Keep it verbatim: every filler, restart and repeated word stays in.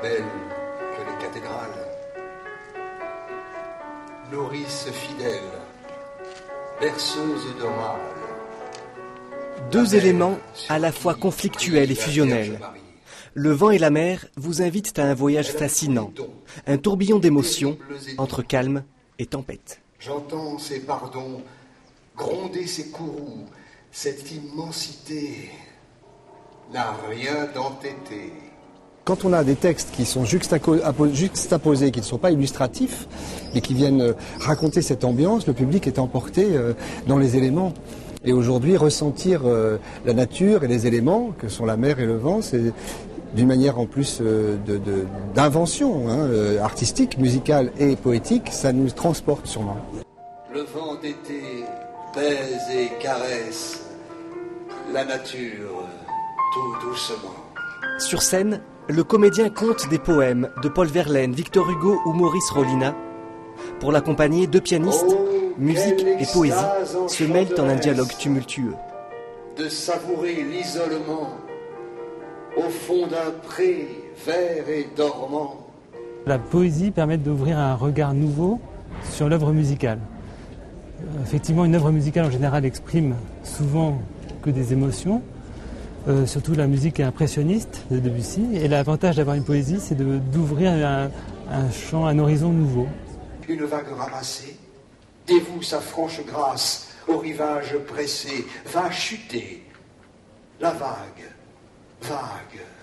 belle que les cathédrales, nourrice fidèle, berceuse d'orale. Deux éléments à la fois conflictuels et fusionnels. Le vent et la mer vous invitent à un voyage fascinant, un tourbillon d'émotions entre calme et tempête. J'entends ses pardons, gronder ses courroux, cette immensité n'a rien d'entêté. Quand on a des textes qui sont juxtaposés, qui ne sont pas illustratifs, mais qui viennent raconter cette ambiance, le public est emporté dans les éléments. Et aujourd'hui, ressentir la nature et les éléments, que sont la mer et le vent, c'est d'une manière en plus de, de, d'invention hein, artistique, musicale et poétique, ça nous transporte sûrement. Le vent d'été baise et caresse la nature tout doucement. Sur scène, le comédien conte des poèmes de Paul Verlaine, Victor Hugo ou Maurice Rollinat. Pour l'accompagner, deux pianistes, oh, musique et poésie, se mêlent en un dialogue tumultueux. De savourer l'isolement au fond d'un pré vert et dormant. La poésie permet d'ouvrir un regard nouveau sur l'œuvre musicale. Effectivement, une œuvre musicale en général exprime souvent que des émotions. Euh, surtout la musique impressionniste de Debussy. Et l'avantage d'avoir une poésie, c'est de, d'ouvrir un, un champ, un horizon nouveau. Une vague ramassée dévoue sa franche grâce au rivage pressé, va chuter. La vague, vague,